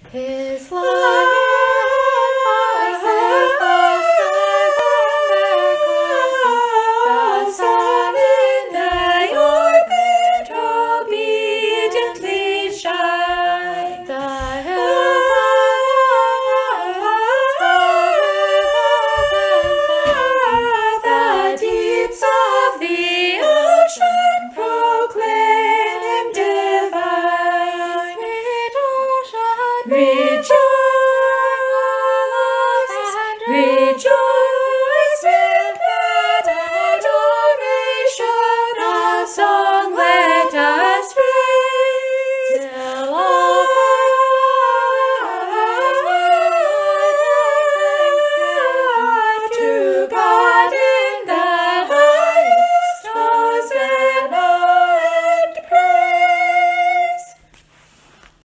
His light rises, the skies are the sun in the orbit obediently shine. The hills the deeps of the ocean proclaim him divine. Rejoice,